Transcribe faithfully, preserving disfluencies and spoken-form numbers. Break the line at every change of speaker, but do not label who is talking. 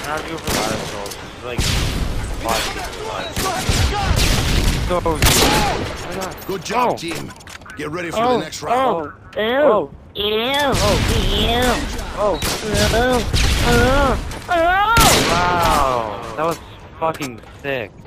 How do you go for ladder souls? It's like five people.
Good job,
Oh.
team. Get ready for
Oh.
the next round.
Oh. Oh. Ew. Ew. Oh. Oh. Oh. Wow. That was fucking sick.